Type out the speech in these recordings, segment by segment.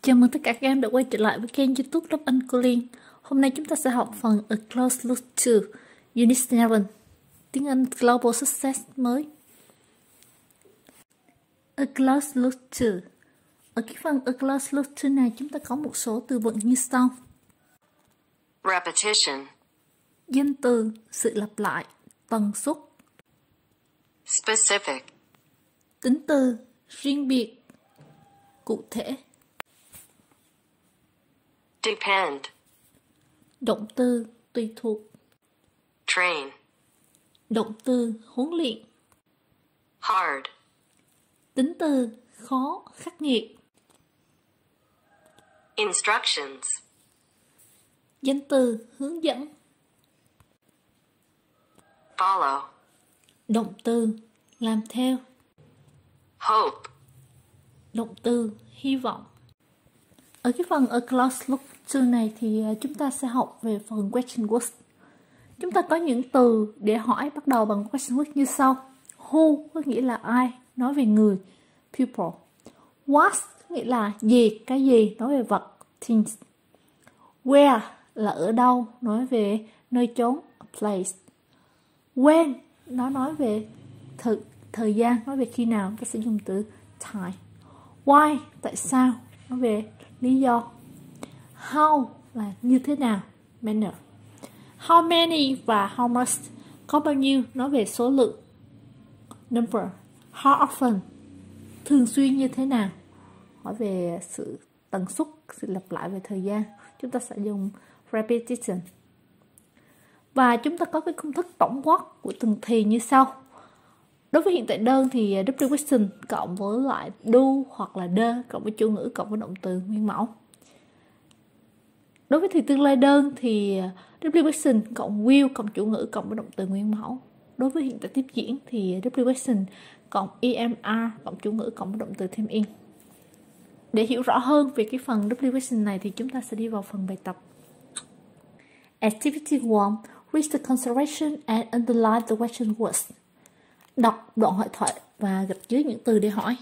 Chào mừng tất cả các em đã quay trở lại với kênh YouTube Lớp Anh Cô Liên. Hôm nay chúng ta sẽ học phần A Close Look To Unit 7, tiếng Anh Global Success mới. A Close Look To. Ở cái phần A Close Look To này chúng ta có một số từ vựng như sau. Repetition. Danh từ, sự lặp lại, tần suất. Specific. Tính từ, riêng biệt, cụ thể. Depend. Động từ, tùy thuộc. Train. Động từ, huấn luyện. Hard. Tính từ, khó, khắc nghiệt. Instructions. Danh từ, hướng dẫn. Follow. Động từ, làm theo. Hope. Động từ, hy vọng. Ở cái phần A Close Look To này thì chúng ta sẽ học về phần question words. Chúng ta có những từ để hỏi bắt đầu bằng question word như sau. Who có nghĩa là ai, nói về người, people. What nghĩa là gì, cái gì, nói về vật, things. Where là ở đâu, nói về nơi chốn, place. When nó nói về thời gian, nói về khi nào, ta sẽ dùng từ time. Why tại sao, nói về lý do. How là như thế nào, manner. How many và how much có bao nhiêu, nói về số lượng, number. How often thường xuyên như thế nào, hỏi về sự tần suất, sự lặp lại về thời gian, chúng ta sẽ dùng repetition. Và chúng ta có cái công thức tổng quát của từng thì như sau. Đối với hiện tại đơn thì W question cộng với lại do hoặc là the cộng với chủ ngữ cộng với động từ nguyên mẫu. Đối với thì tương lai đơn thì W question cộng will cộng chủ ngữ cộng với động từ nguyên mẫu. Đối với hiện tại tiếp diễn thì W question cộng EMR cộng chủ ngữ cộng với động từ thêm in. Để hiểu rõ hơn về cái phần W question này thì chúng ta sẽ đi vào phần bài tập. Activity 1. Read the conversation and underline the question words. Đọc đoạn hội thoại và gạch dưới những từ để hỏi.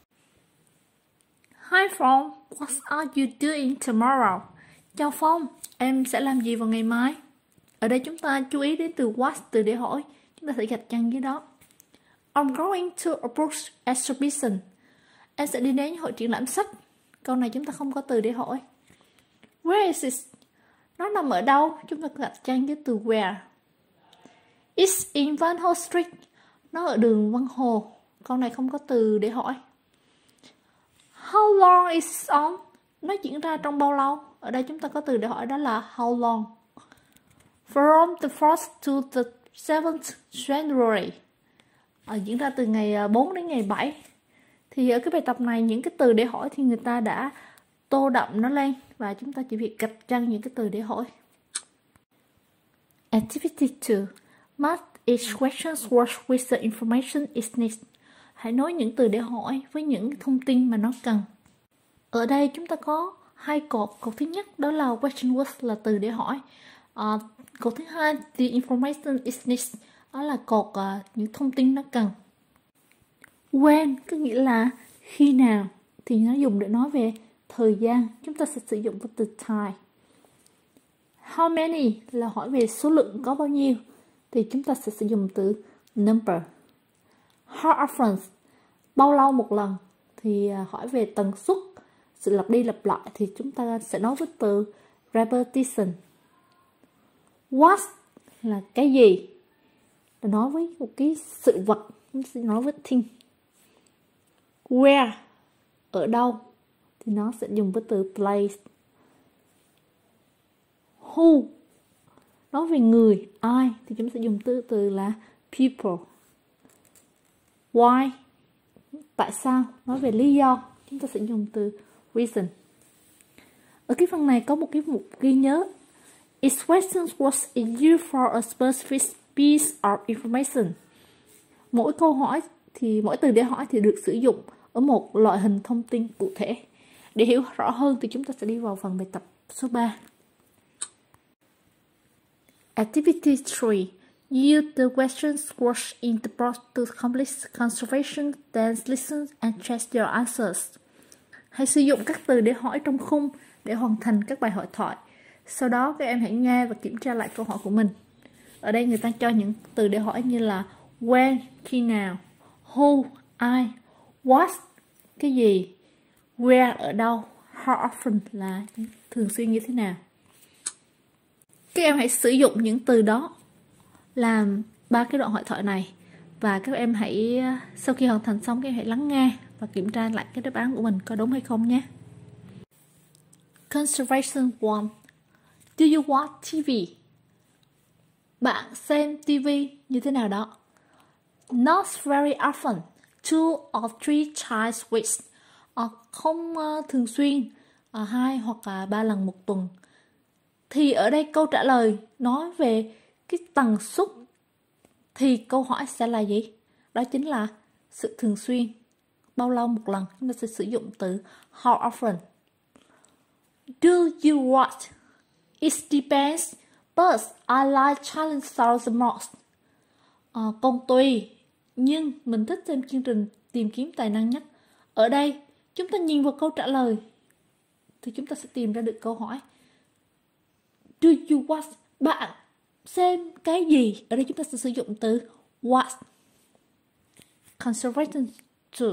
Hi Phong, what are you doing tomorrow? Chào Phong, em sẽ làm gì vào ngày mai? Ở đây chúng ta chú ý đến từ what, từ để hỏi. Chúng ta sẽ gạch chân dưới đó. I'm going to a book exhibition. Em sẽ đi đến hội triển lãm sách. Câu này chúng ta không có từ để hỏi. Where is it? Nó nằm ở đâu? Chúng ta gạch chân với từ where. It's in Văn Hồ Street. Nó ở đường Văn Hồ. Câu này không có từ để hỏi. How long is it on? Nó diễn ra trong bao lâu? Ở đây chúng ta có từ để hỏi đó là how long. From the 1st to the 7th January. Diễn ra từ ngày 4 đến ngày 7. Thì ở cái bài tập này những cái từ để hỏi thì người ta đã tô đậm nó lên. Và chúng ta chỉ việc gạch chân những cái từ để hỏi. Activity 2. Match each question's words with the information it needs. Hãy nối những từ để hỏi với những thông tin mà nó cần. Ở đây chúng ta có hai cột. Cột thứ nhất đó là question words là từ để hỏi. Cột thứ hai the information it needs, đó là cột những thông tin nó cần. When có nghĩa là khi nào thì nó dùng để nói về thời gian. Chúng ta sẽ sử dụng từ time. How many là hỏi về số lượng có bao nhiêu thì chúng ta sẽ sử dụng từ number. How often bao lâu một lần thì hỏi về tần suất, sự lặp đi lặp lại thì chúng ta sẽ nói với từ repetition. What là cái gì, là nói với một cái sự vật, chúng ta sẽ nói với thing. Where ở đâu thì nó sẽ dùng với từ place. Who nói về người, ai thì chúng ta sẽ dùng từ là people. Why tại sao, nói về lý do, chúng ta sẽ dùng từ reason. Ở cái phần này có một cái mục ghi nhớ. Each question was used for a specific piece of information. Mỗi câu hỏi thì mỗi từ để hỏi thì được sử dụng ở một loại hình thông tin cụ thể. Để hiểu rõ hơn thì chúng ta sẽ đi vào phần bài tập số 3. Activity 3. Use the questions words in the box to complete conversation, then listen and check your answers. Hãy sử dụng các từ để hỏi trong khung để hoàn thành các bài hội thoại. Sau đó các em hãy nghe và kiểm tra lại câu hỏi của mình. Ở đây người ta cho những từ để hỏi như là when, khi nào, who, ai, what, cái gì, where, ở đâu, how often là thường xuyên như thế nào. Các em hãy sử dụng những từ đó làm 3 cái đoạn hội thoại này. Và các em hãy, sau khi hoàn thành xong, các em hãy lắng nghe và kiểm tra lại cái đáp án của mình có đúng hay không nhé. Conversation 1. Do you watch TV? Bạn xem TV như thế nào đó? Not very often, 2 or 3 times a week. Không thường xuyên, 2 hoặc 3 lần một tuần. Thì ở đây câu trả lời nói về cái tần suất, thì câu hỏi sẽ là gì? Đó chính là sự thường xuyên. Bao lâu một lần? Chúng ta sẽ sử dụng từ how often. Do you watch? It depends, but I like challenge stars the most. Còn tùy, nhưng mình thích xem chương trình tìm kiếm tài năng nhất. Ở đây, chúng ta nhìn vào câu trả lời thì chúng ta sẽ tìm ra được câu hỏi. Do you watch? Bạn xem cái gì? Ở đây chúng ta sẽ sử dụng từ watch. Conversation 2.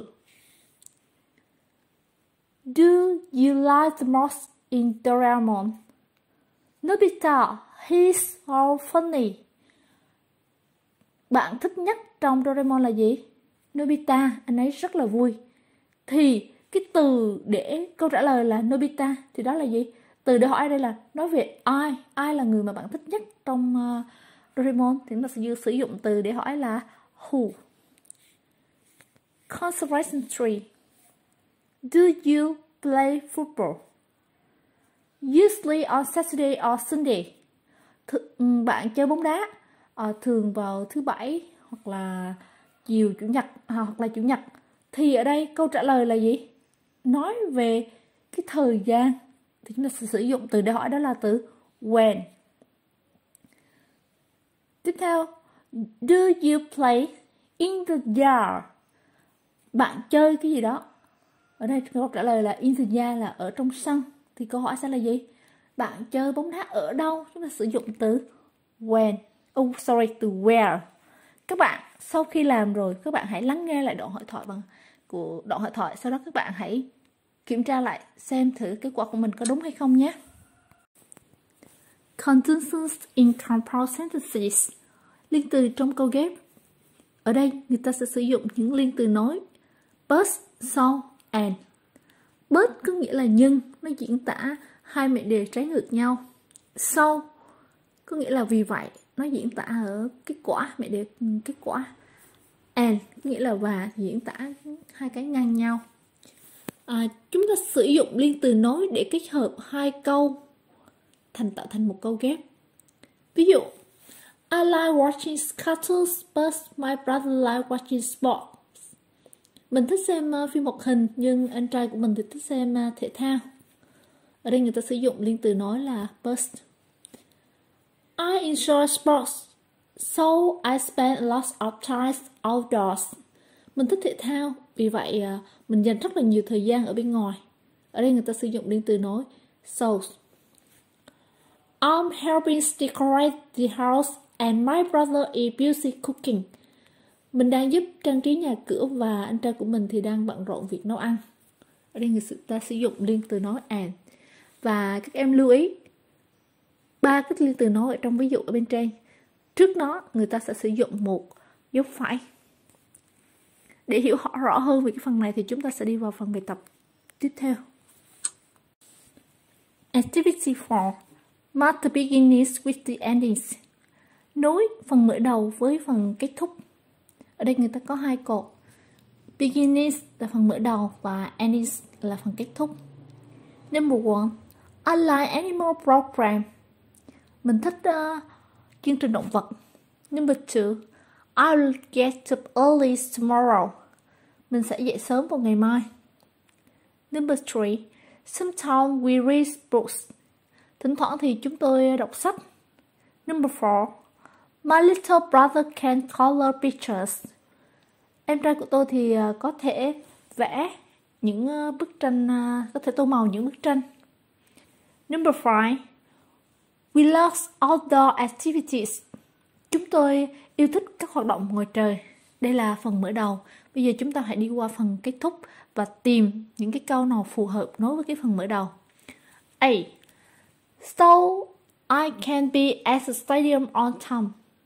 Do you like the most in Doraemon? Nobita, he's so funny. Bạn thích nhất trong Doraemon là gì? Nobita, anh ấy rất là vui. Thì cái từ để câu trả lời là Nobita thì đó là gì? Từ để hỏi đây là nói về ai? Ai là người mà bạn thích nhất trong Doraemon? Thì chúng ta sẽ sử dụng từ để hỏi là who. Conversation 3. Do you play football? Usually on Saturday or Sunday. Bạn chơi bóng đá thường vào thứ Bảy hoặc là chiều Chủ nhật hoặc là Chủ nhật. Thì ở đây câu trả lời là gì? Nói về cái thời gian thì chúng ta sẽ sử dụng từ để hỏi đó là từ when. Tiếp theo, do you play in the yard? Bạn chơi cái gì đó? Ở đây câu trả lời là in the yard là ở trong sân. Thì câu hỏi sẽ là gì? Bạn chơi bóng đá ở đâu? Chúng ta sử dụng từ when. Từ where. Các bạn sau khi làm rồi, các bạn hãy lắng nghe lại đoạn hội thoại của đoạn hội thoại. Sau đó các bạn hãy kiểm tra lại xem thử kết quả của mình có đúng hay không nhé. Conjunctions in compound sentences. Liên từ trong câu ghép. Ở đây người ta sẽ sử dụng những liên từ nối but, so, and. But có nghĩa là nhưng, nó diễn tả hai mệnh đề trái ngược nhau. So có nghĩa là vì vậy, nó diễn tả ở kết quả, mệnh đề kết quả. And có nghĩa là và, diễn tả hai cái ngang nhau. Chúng ta sử dụng liên từ nối để kết hợp hai câu tạo thành một câu ghép. Ví dụ, I like watching cartoons, but my brother like watching sports. Mình thích xem phim hoạt hình, nhưng anh trai của mình thì thích xem thể thao. Ở đây người ta sử dụng liên từ nối là but. I enjoy sports, so I spend a lot of time outdoors. Mình thích thể thao, vì vậy mình dành rất là nhiều thời gian ở bên ngoài. Ở đây người ta sử dụng liên từ nối so. I'm helping decorate the house and my brother is busy cooking. Mình đang giúp trang trí nhà cửa và anh trai của mình thì đang bận rộn việc nấu ăn. Ở đây người ta sử dụng liên từ nối and. Và các em lưu ý 3 cái liên từ nối ở trong ví dụ ở bên trên. Trước nó người ta sẽ sử dụng một dấu phẩy. Để hiểu rõ hơn về cái phần này thì chúng ta sẽ đi vào phần bài tập tiếp theo. Activity 4. Match the beginnings with the endings. Nối phần mở đầu với phần kết thúc. Ở đây người ta có hai cột. Beginnings là phần mở đầu và endings là phần kết thúc. Number 1. I like animal program. Mình thích chương trình động vật. Number 2. I'll get up early tomorrow. Mình sẽ dậy sớm vào ngày mai. Number 3. Sometimes we read books. Thỉnh thoảng thì chúng tôi đọc sách. Number 4. My little brother can color pictures. Em trai của tôi thì có thể vẽ những bức tranh, có thể tô màu những bức tranh. Number 5. We love outdoor activities. Chúng tôi yêu thích các hoạt động ngoài trời. Đây là phần mở đầu. Bây giờ chúng ta hãy đi qua phần kết thúc và tìm những cái câu nào phù hợp nối với cái phần mở đầu. A. So I can be at the stadium on time.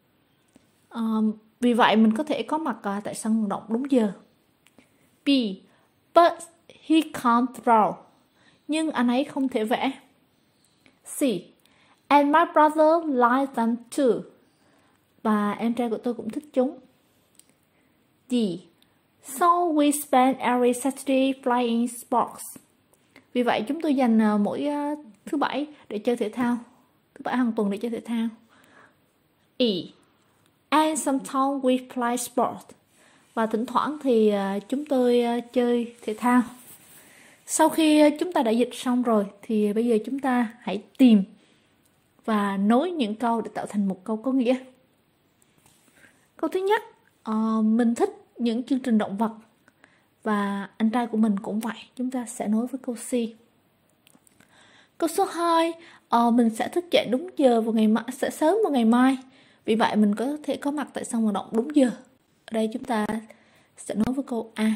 Vì vậy mình có thể có mặt tại sân vận động đúng giờ. B. But he can't draw. Nhưng anh ấy không thể vẽ. C. And my brother likes them too. Và em trai của tôi cũng thích chúng. D. So we spend every Saturday playing sports. Vì vậy chúng tôi dành mỗi thứ bảy để chơi thể thao. Thứ bảy hàng tuần để chơi thể thao. E. And sometimes we play sport. Và thỉnh thoảng thì chúng tôi chơi thể thao. Sau khi chúng ta đã dịch xong rồi thì bây giờ chúng ta hãy tìm và nối những câu để tạo thành một câu có nghĩa. Câu thứ nhất, mình thích những chương trình động vật và anh trai của mình cũng vậy. Chúng ta sẽ nối với câu C. Câu số 2, mình sẽ thức dậy đúng giờ vào ngày mai, sẽ sớm vào ngày mai. Vì vậy mình có thể có mặt tại sân vận động đúng giờ. Ở đây chúng ta sẽ nối với câu A.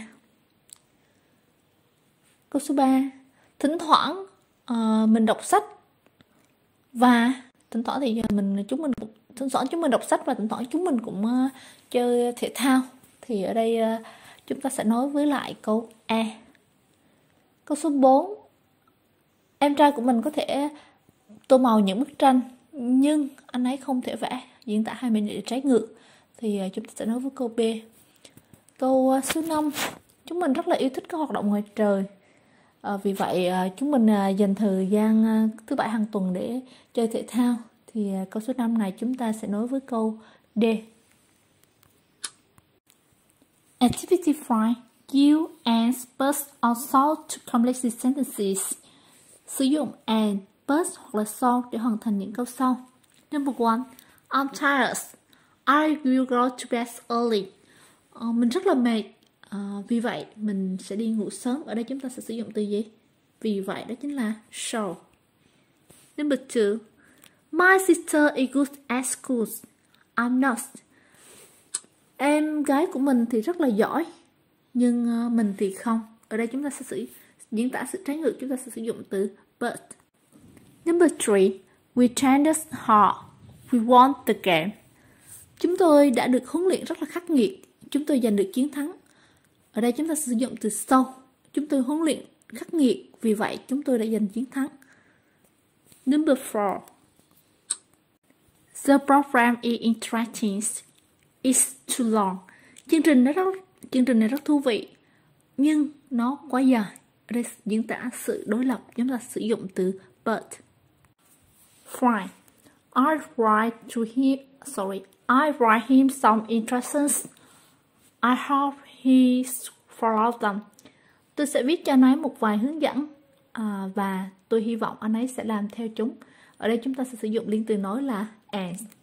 Câu số 3, thỉnh thoảng mình đọc sách và thỉnh thoảng thì chúng mình đọc sách và thỉnh thoảng chúng mình cũng chơi thể thao. Thì ở đây chúng ta sẽ nối với lại câu A. Câu số 4, em trai của mình có thể tô màu những bức tranh nhưng anh ấy không thể vẽ. Diễn tả hai mệnh đề trái ngược. Thì chúng ta sẽ nối với câu B. Câu số 5, chúng mình rất là yêu thích các hoạt động ngoài trời. Vì vậy chúng mình dành thời gian thứ bảy hàng tuần để chơi thể thao. Thì câu số 5 này chúng ta sẽ nối với câu D. Activity 5. You and but also to complete the sentences. Sử dụng and, but hoặc là so để hoàn thành những câu sau. Number 1. I'm tired. I will go to bed early. Mình rất là mệt. Vì vậy mình sẽ đi ngủ sớm. Ở đây chúng ta sẽ sử dụng từ gì? Vì vậy đó chính là so. Number 2. My sister is good at school. I'm not. Em gái của mình thì rất là giỏi, nhưng mình thì không. Ở đây chúng ta sẽ diễn tả sự trái ngược, chúng ta sẽ sử dụng từ but. Number 3. We trained hard. We won the game. Chúng tôi đã được huấn luyện rất là khắc nghiệt. Chúng tôi giành được chiến thắng. Ở đây chúng ta sử dụng từ so. Chúng tôi huấn luyện khắc nghiệt, vì vậy chúng tôi đã giành chiến thắng. Number 4. The program is interesting. It's too long. Chương trình này rất thú vị, nhưng nó quá dài. Ở đây diễn tả sự đối lập, chúng ta sử dụng từ but. Fine. I write him some instructions. I hope he follows them. Tôi sẽ viết cho anh ấy một vài hướng dẫn và tôi hy vọng anh ấy sẽ làm theo chúng. Ở đây chúng ta sẽ sử dụng liên từ nối là and.